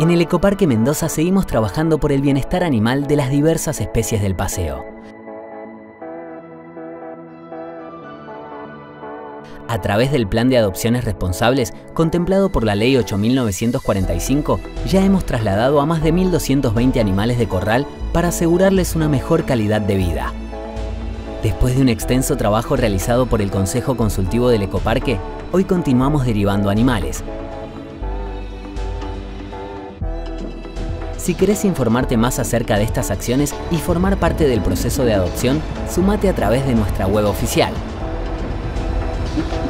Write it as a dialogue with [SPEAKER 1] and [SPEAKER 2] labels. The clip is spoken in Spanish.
[SPEAKER 1] En el Ecoparque Mendoza seguimos trabajando por el bienestar animal de las diversas especies del paseo. A través del Plan de Adopciones Responsables, contemplado por la Ley 8.945, ya hemos trasladado a más de 1.220 animales de corral para asegurarles una mejor calidad de vida. Después de un extenso trabajo realizado por el Consejo Consultivo del Ecoparque, hoy continuamos derivando animales. Si querés informarte más acerca de estas acciones y formar parte del proceso de adopción, sumate a través de nuestra web oficial.